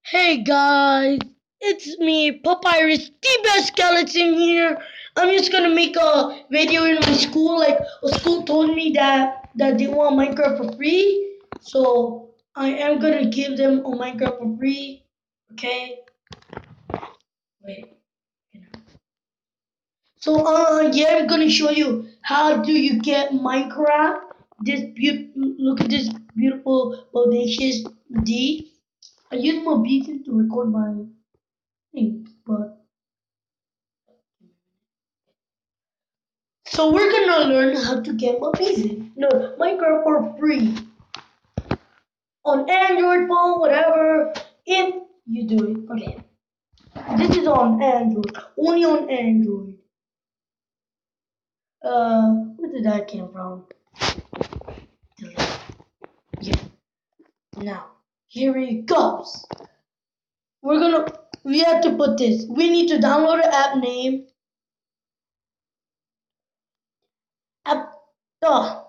Hey guys, it's me, Papyrus, the best skeleton here. I'm just gonna make a video in my school. Like a school told me that they want Minecraft for free, so I am gonna give them a Minecraft for free. Okay, wait. So yeah, I'm gonna show you how do you get Minecraft. Look at this beautiful audacious D. I use Mobizen to record my thing, but so we're gonna learn how to get Minecraft for free on Android phone, whatever. If you do it, okay. This is on Android, only on Android. Where did that came from? Delete. Yeah. Now here it goes. We have to put this. We need to download an app name. App. Uh,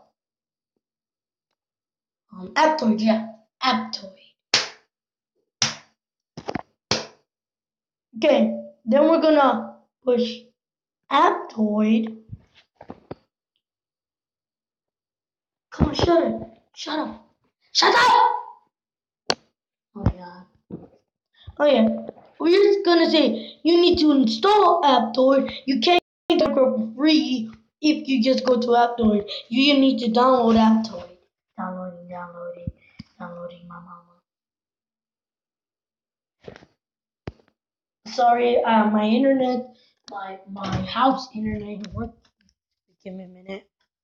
Aptoid. Yeah. Aptoid. Okay, then we're gonna push Aptoid. Come on, shut it. Shut up. Shut up! Oh my god. Oh yeah. We're just gonna say you need to install Aptoid. You can't get it for free if you just go to Aptoid. You need to download Aptoid. Downloading my mama. Sorry, my internet, my house internet worked. Give me a minute.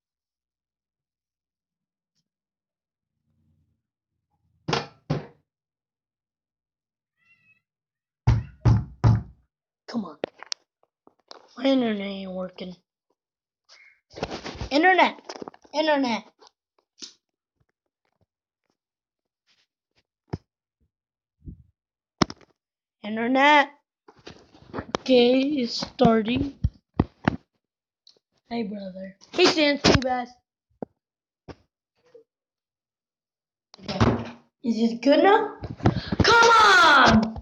Come on. My internet ain't working. Internet. Internet. Internet. Okay, it's starting. Hey, brother. Hey, Sandy Bass. Okay. Is it good now? Come on!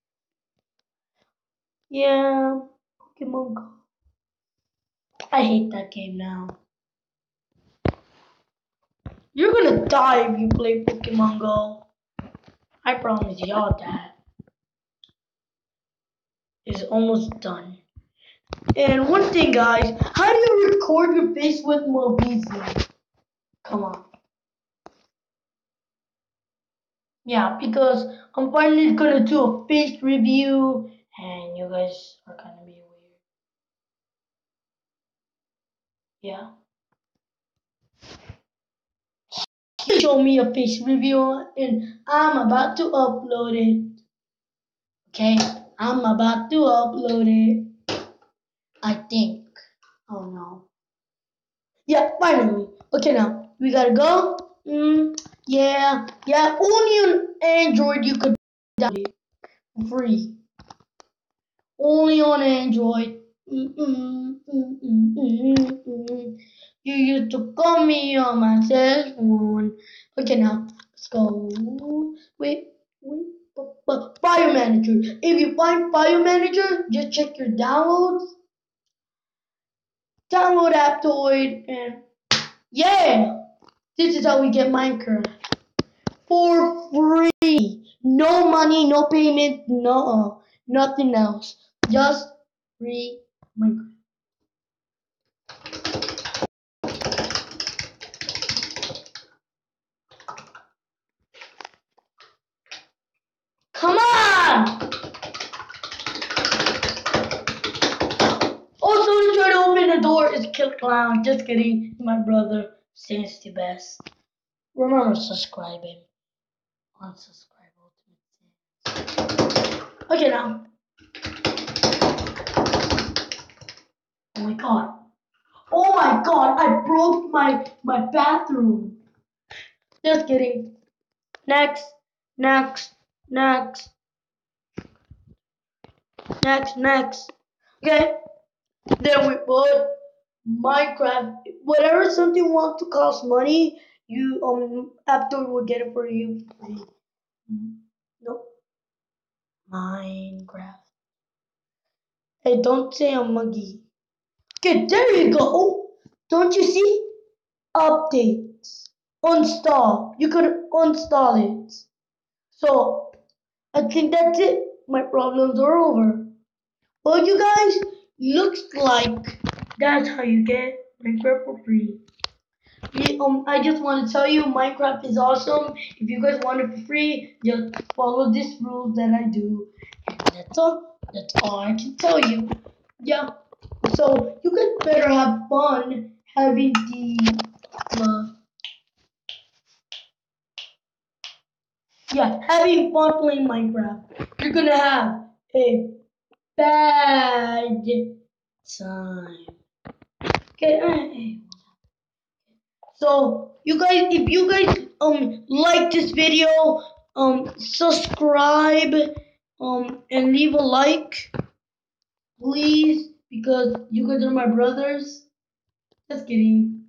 Yeah, Pokemon Go. I hate that game now. You're gonna die if you play Pokemon Go. I promise y'all that. It's almost done. And one thing, guys, how do you record your face with Mobizen? Come on. Yeah, because I'm finally gonna do a face review, and you guys are gonna be weird. Yeah. Show me a face review, and I'm about to upload it. Okay, I'm about to upload it. I think. Oh no. Yeah, finally. Okay, now we gotta go. Yeah. Only on Android you could download it free. Only on Android. You used to call me on my cell phone. Okay, now let's go. Wait. Fire Manager. If you find Fire Manager, just check your downloads. Download Aptoid, and yeah, this is how we get Minecraft for free. No money, no payment, no nothing else. Just free Minecraft. Come on! Also, to try to open the door is Kill Clown. Just kidding. My brother Saints the best. Remember subscribing. Unsubscribe Ultimate. Okay now. Oh my god. Oh my god, I broke my bathroom. Just kidding. Next, next, next, next. Okay. Then we put Minecraft. Whatever something wants to cost money, you Aptor will get it for you free. No. Minecraft. Hey, don't say I'm muggy. Okay, there you go. Don't you see? Updates. Uninstall. You could uninstall it. So, I think that's it. My problems are over. Well, you guys, looks like that's how you get Minecraft for free. I just want to tell you, Minecraft is awesome. If you guys want it for free, just follow this rule that I do. And that's all. That's all I can tell you. Yeah. So you guys better have fun having uh, having fun playing Minecraft. You're gonna have a bad time. Okay. So you guys, if you guys like this video, subscribe and leave a like, please, because you guys are my brothers. Just kidding.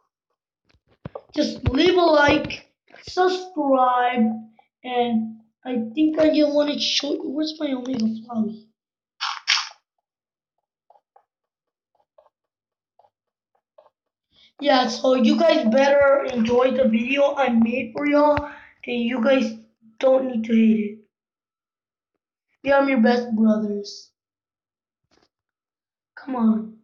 Just leave a like, subscribe, and I think I just want to show. Where's my Omega Flowey? Yeah, so you guys better enjoy the video I made for y'all, and you guys don't need to hate it. Yeah, I'm your best brothers. Come on.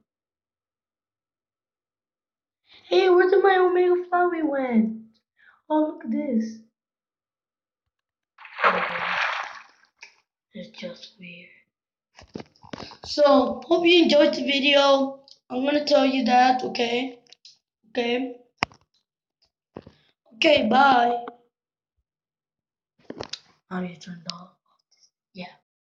Hey, where did my Omega Flowey went? Oh, look at this. It's just weird. So, hope you enjoyed the video. I'm gonna tell you that, okay? Okay? Okay, bye. How do you turn it off? Yeah.